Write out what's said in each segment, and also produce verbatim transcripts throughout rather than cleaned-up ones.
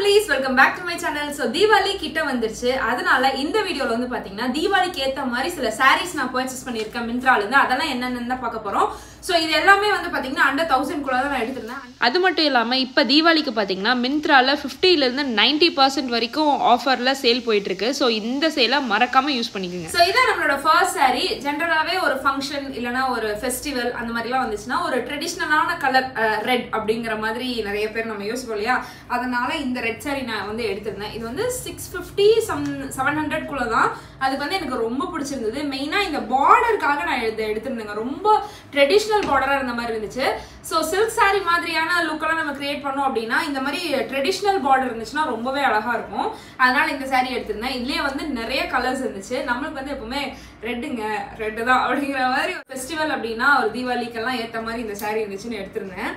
lovelies, welcome back to my channel. So Diwali கிட்ட வந்துருச்சு. அதனால இந்த வீடியோல வந்து பாத்தீங்கன்னா தீபாவளிக்கு ஏத்த மாதிரி சில sarees நான் purchase பண்ணிருக்கேன் மிந்த்ரால இருந்து. அதெல்லாம் என்னன்னு தான் பார்க்க போறோம். சோ இது எல்லாமே வந்து பாத்தீங்கன்னா under one thousand குள்ள தான் நான் எடுத்துட்டேன். அது மட்டும் இல்லாம இப்ப தீபாவளிக்கு பாத்தீங்கன்னா மிந்த்ரால fifty ல இருந்து ninety percent வரைக்கும் ஆஃபர்ல சேல் போயிட்டு இருக்கு. சோ இந்த சேலை மறக்காம யூஸ் பண்ணிக்கங்க. சோ இதான் நம்மளோட ஃபர்ஸ்ட் saree. ஜெனரலாவே ஒரு ஃபங்க்ஷன் இல்லனா ஒரு ஃபெஸ்டிவல் அந்த மாதிரிலாம் வந்துச்சுனா ஒரு ட்ரெடிஷனலான கலர் ரெட் அப்படிங்கற மாதிரி நிறைய பேர் நம்ம யோசிப்போம் இல்லையா? அதனால இந்த ரெட் saree நான் வந்து எடுத்துட்டேன். இது வந்து six fifty seven hundred குள்ள தான். அதுக்கு வந்து எனக்கு ரொம்ப பிடிச்சிருந்தது. மெயினா இந்த பார்டர்க்காக நான் இத எடுத்துட்டேங்க. ரொம்ப ட்ரெடிஷனல் பார்டரா இருந்த மாதிரி இருந்துச்சு. சோ silk saree மாதிரியான லுக் எல்லாம் நம்ம கிரியேட் பண்ணோம் அப்படினா இந்த மாதிரி ட்ரெடிஷனல் பார்டர் இருந்துச்சுனா ரொம்பவே அழகா இருக்கும். அதனால இந்த saree எடுத்துட்டேன். இதுலயே வந்து நிறைய கலர்ஸ் இருந்துச்சு. நமக்கு வந்து எப்பவுமே ரெட்டுங்க ரெட் தான் அப்படிங்கிற மாதிரி ஃபெஸ்டிவல் அப்படினா ஒரு தீபாவளிக்கெல்லாம் ஏத்த மாதிரி இந்த saree இருந்துச்சுன்னு எடுத்துட்டேன்.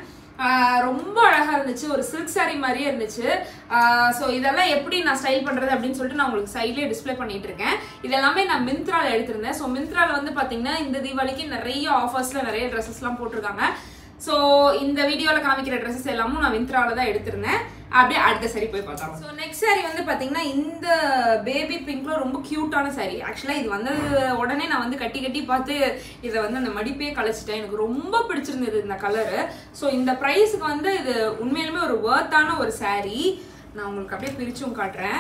ரொம்ப அழகா இருந்துச்சு. ஒரு silk saree மாதிரியே இருந்துச்சு. சோ இதெல்லாம் எப்படி நான் ஸ்டைல் பண்றது அப்படின்னு சொல்லிட்டு நான் உங்களுக்கு சைட்லயே டிஸ்ப்ளே பண்ணிட்டு இருக்கேன். இதெல்லாமே நான் மிந்த்ரால எடுத்திருந்தேன். சோ மிந்த்ரால வந்து பாத்தீங்கன்னா இந்த தீபாவளிக்கு நிறைய ஆஃபர்ஸ்ல நிறைய ட்ரெஸ்ஸஸ் எல்லாம் போட்டிருக்காங்க. சோ இந்த வீடியோல காமிக்கிற ட்ரெஸ்ஸஸ் எல்லாமும் நான் மிந்த்ரால தான் எடுத்திருந்தேன். அப்படியே அடுத்த saree போய் பார்த்தோம். சோ நெக்ஸ்ட் saree வந்து பாத்தீங்கன்னா இந்த பேபி பிங்க்ல ரொம்ப கியூட்டான saree. ஆக்சுவலா இது வந்து உடனே நான் வந்து கட்டி கட்டி பார்த்து இத வந்து அந்த மடிப்பே கலச்சிட்டேன். எனக்கு ரொம்ப பிடிச்சிருந்தது இந்த கலர். சோ இந்த பிரைஸ்க்கு வந்து இது உண்மையிலுமே ஒரு வர்த்தான ஒரு saree. நான் உங்களுக்கு அப்படியே பிரிச்சும் காட்டுறேன்.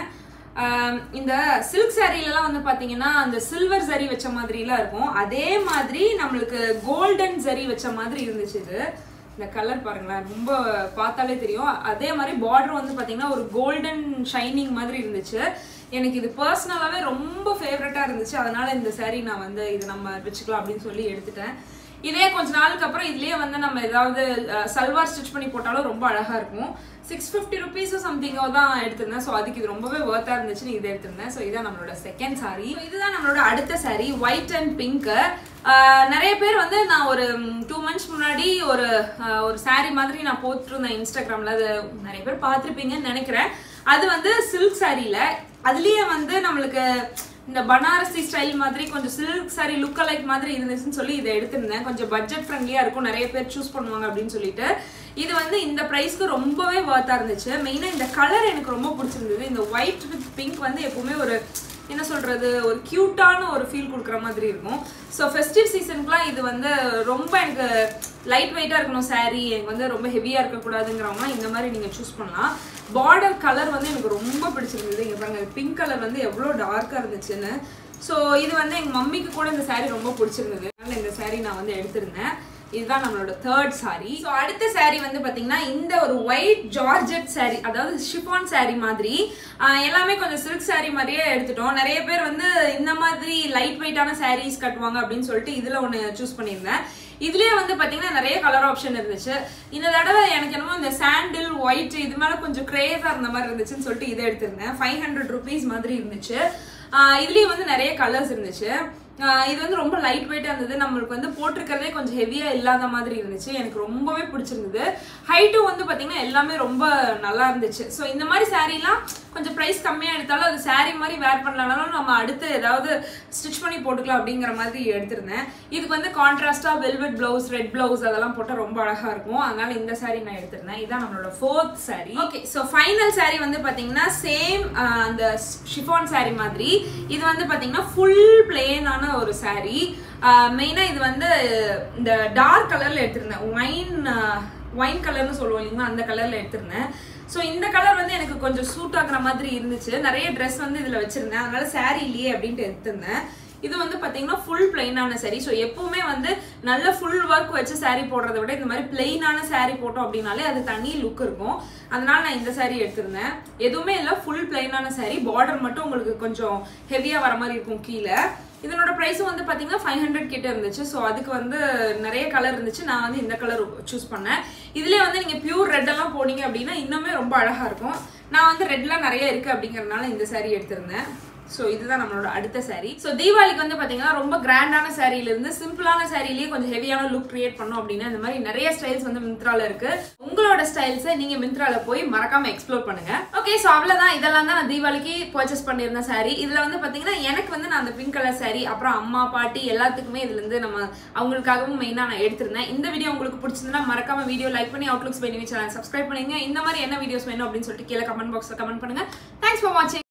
இந்த silk sareeலாம் வந்து பாத்தீங்கன்னா அந்த சில்வர் ஜரி வச்ச மாதிரிலாம் இருக்கும். அதே மாதிரி நம்மளுக்கு கோல்டன் ஜரி வச்ச மாதிரி இருந்துச்சு. இது இந்த கலர் பாருங்களேன், ரொம்ப பார்த்தாலே தெரியும். அதே மாதிரி பார்டர் வந்து பாத்தீங்கன்னா ஒரு கோல்டன் ஷைனிங் மாதிரி இருந்துச்சு. எனக்கு இது பர்சனலாவே ரொம்ப ஃபேவரட்டா இருந்துச்சு. அதனால இந்த saree நான் வந்து இது நம்ம வச்சுக்கலாம் அப்படின்னு சொல்லி எடுத்துட்டேன். இதே கொஞ்ச நாளுக்கு அப்புறம் இதுலயே வந்து நம்ம ஏதாவது சல்வார் ஸ்டிச் பண்ணி போட்டாலும் ரொம்ப அழகா இருக்கும். சிக்ஸ் ஃபிஃப்டி ருபீஸ் சம்திங்கோ தான் எடுத்திருந்தேன். ஸோ அதுக்கு இது ரொம்பவே ஒர்த்தா இருந்துச்சுன்னு இதை எடுத்திருந்தேன். ஸோ இதான் நம்மளோட செகண்ட் saree. இதுதான் நம்மளோட அடுத்த saree, ஒயிட் அண்ட் பிங்க். நிறைய பேர் வந்து நான் ஒரு டூ மந்த்ஸ் முன்னாடி ஒரு ஒரு saree மாதிரி நான் போட்டுருந்தேன் இன்ஸ்டாகிராம்ல. அது நிறைய பேர் பார்த்துருப்பீங்கன்னு நினைக்கிறேன். அது வந்து சில்க் சாரியில அதுலயே வந்து நம்மளுக்கு இந்த பனாரசி ஸ்டைல் மாதிரி கொஞ்சம் சில்க் saree லுக் அலைக் மாதிரி இருந்துச்சுன்னு சொல்லி இதை எடுத்திருந்தேன். கொஞ்சம் பட்ஜெட் ஃப்ரெண்ட்லியா இருக்கும், நிறைய பேர் சூஸ் பண்ணுவாங்க அப்படின்னு சொல்லிட்டு. இது வந்து இந்த பிரைஸ்க்கு ரொம்பவே வர்த்தா இருந்துச்சு. மெயினா இந்த கலர் எனக்கு ரொம்ப பிடிச்சிருந்தது. இந்த ஒயிட் வித் பிங்க் வந்து எப்பவுமே ஒரு என்ன சொல்றது ஒரு கியூட்டான ஒரு ஃபீல் கொடுக்குற மாதிரி இருக்கும். ஸோ ஃபெஸ்டிவ் சீசனுக்குலாம் இது வந்து ரொம்ப எனக்கு லைட் வெயிட்டா இருக்கணும் saree, எனக்கு வந்து ரொம்ப ஹெவியா இருக்கக்கூடாதுங்கிறவங்க இந்த மாதிரி நீங்க சூஸ் பண்ணலாம். பார்டர் கலர் வந்து எனக்கு ரொம்ப பிடிச்சிருந்தது. இங்க பாருங்க, பிங்க் கலர் வந்து எவ்வளோ டார்க்கா இருந்துச்சுன்னு. ஸோ இது வந்து எங்க மம்மிக்கு கூட இந்த saree ரொம்ப பிடிச்சிருந்தது. அதனால இந்த saree நான் வந்து எடுத்திருந்தேன். இதுதான் நம்மளோட தேர்ட் saree. ஸோ அடுத்த saree வந்து பாத்தீங்கன்னா இந்த ஒரு ஒயிட் ஜார்ஜெட் saree, அதாவது ஷிஃபான் saree மாதிரி. எல்லாமே கொஞ்சம் சில்க் saree மாதிரியே எடுத்துட்டோம். நிறைய பேர் வந்து இந்த மாதிரி லைட் வெயிட்டான sarees கட்டுவாங்க அப்படின்னு சொல்லிட்டு இதுல ஒண்ணு சூஸ் பண்ணியிருந்தேன். இதுலயே வந்து பாத்தீங்கன்னா நிறைய கலர் ஆப்ஷன் இருந்துச்சு. இந்த தடவை எனக்கு என்னமோ இந்த சாண்டில் ஒயிட் இது மேல கொஞ்சம் கிரேஸா இருந்த மாதிரி இருந்துச்சுன்னு சொல்லிட்டு இதை எடுத்திருந்தேன். ஃபைவ் ஹண்ட்ரட் ருபீஸ் மாதிரி இருந்துச்சு. இதுலயே வந்து நிறைய கலர்ஸ் இருந்துச்சு. இது வந்து ரொம்ப லைட் வெயிட்டா இருந்தது. நம்மளுக்கு வந்து போட்டிருக்கிறதே கொஞ்சம் ஹெவியா இல்லாத மாதிரி இருந்துச்சு. எனக்கு ரொம்பவே பிடிச்சிருந்தது. ஹைட்டும் வந்து பாத்தீங்கன்னா எல்லாமே ரொம்ப நல்லா இருந்துச்சு. ஸோ இந்த மாதிரி சாரீலாம் கொஞ்சம் பிரைஸ் கம்மியா எடுத்தாலும் அது சாரீ மாதிரி வேர் பண்ணலனாலும் நம்ம அடுத்து ஏதாவது ஸ்டிச் பண்ணி போட்டுக்கலாம் அப்படிங்கிற மாதிரி எடுத்திருந்தேன். இதுக்கு வந்து கான்ட்ராஸ்டா வெல்வெட் பிளவுஸ், ரெட் பிளவுஸ் அதெல்லாம் போட்டா ரொம்ப அழகா இருக்கும். அதனால இந்த சாரீ நான் எடுத்திருந்தேன். இதான் நம்மளோட fourth saree. Okay, so final saree வந்து பாத்தீங்கன்னா சேம் அந்த ஷிஃபான் saree மாதிரி. இது வந்து பாத்தீங்கன்னா ஃபுல் பிளேனான ஒரு saree. மெயினா இது வந்து இந்த டார்க் கலர்ல எடுத்திருந்தேன். ஒயின் ஒயின் கலர்னு சொல்லுவோம் இல்லைங்களா, அந்த கலர்ல எடுத்திருந்தேன். ஸோ இந்த கலர் வந்து எனக்கு கொஞ்சம் சூட் ஆகுற மாதிரி இருந்துச்சு. நிறைய ட்ரெஸ் வந்து இதுல வச்சிருந்தேன். அதனால saree இல்லையே அப்படின்ட்டு எடுத்திருந்தேன். இது வந்து பாத்தீங்கன்னா ஃபுல் பிளைனான saree. ஸோ எப்பவுமே வந்து நல்ல ஃபுல் ஒர்க் வச்சு saree போடுறதை விட இந்த மாதிரி பிளைனான saree போட்டோம் அப்படின்னாலே அது தனி லுக் இருக்கும். அதனால நான் இந்த saree எடுத்திருந்தேன். எதுவுமே இல்லை, ஃபுல் பிளைனான saree. பார்டர் மட்டும் உங்களுக்கு கொஞ்சம் ஹெவியா வர மாதிரி இருக்கும் கீழே. இதனோட பிரைஸும் வந்து பாத்தீங்கன்னா ஃபைவ் ஹண்ட்ரட் கிட்ட இருந்துச்சு. ஸோ அதுக்கு வந்து நிறைய கலர் இருந்துச்சு. நான் வந்து இந்த கலர் சூஸ் பண்ணேன். இதுலயே வந்து நீங்க பியூர் ரெட் எல்லாம் போனீங்க அப்படின்னா இன்னுமே ரொம்ப அழகா இருக்கும். நான் வந்து ரெட்லாம் நிறைய இருக்கு அப்படிங்கறதுனால இந்த saree எடுத்திருந்தேன். சோ இதுதான் நம்மளோட அடுத்த saree. சோ தீபாவளிக்கு வந்து பாத்தீங்கன்னா ரொம்ப கிராண்டான சாரியில இருந்து சிம்பிளான சாரியிலேயே கொஞ்சம் ஹெவியான லுக் கிரியேட் பண்ணோம் அப்படின்னா இந்த மாதிரி நிறைய ஸ்டைல்ஸ் வந்து மிந்த்ரால இருக்கு. உங்களோட ஸ்டைல்ஸை நீங்க மிந்த்ரால போய் மறக்காம எக்ஸ்ப்ளோர் பண்ணுங்க. ஓகே, சோ அவ்வளவுதான். இதெல்லாம் தான் நான் தீபாவளிக்கு பர்ச்சேஸ் பண்ணியிருந்த சாரி. இதுல வந்து பாத்தீங்கன்னா எனக்கு வந்து நான் அந்த பிங்க் கலர் சாரி, அப்புறம் அம்மா பாட்டி எல்லாத்துக்குமே இதுல இருந்து நம்ம அவங்களுக்காகவும் மெயினா நான் எடுத்திருந்தேன். இந்த வீடியோ உங்களுக்கு பிடிச்சிருந்தா மறக்காம வீடியோ லைக் பண்ணி அவுட்லுக்ஸ் பை சேனல் சப்ஸ்கிரைப் பண்ணுங்க. இந்த மாதிரி என்ன வீடியோஸ் வேணும் அப்படின்னு சொல்லிட்டு கீழே கமெண்ட் பாக்ஸ்ல கமெண்ட் பண்ணுங்க. தேங்க்ஸ் ஃபார் வாட்சிங்.